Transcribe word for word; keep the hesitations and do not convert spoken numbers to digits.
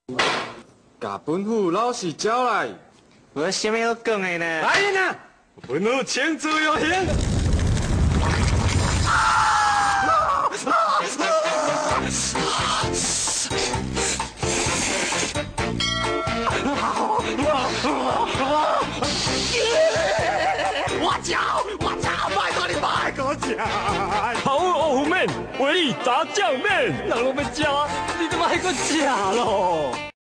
把本府老师招来。 我什么要讲的呢？ 来人啊！本府请自由行。 我叫，我叫，拜托你别给我吃！ 好欧面，为你炸酱面，人都要吃，你怎么还搁吃咯？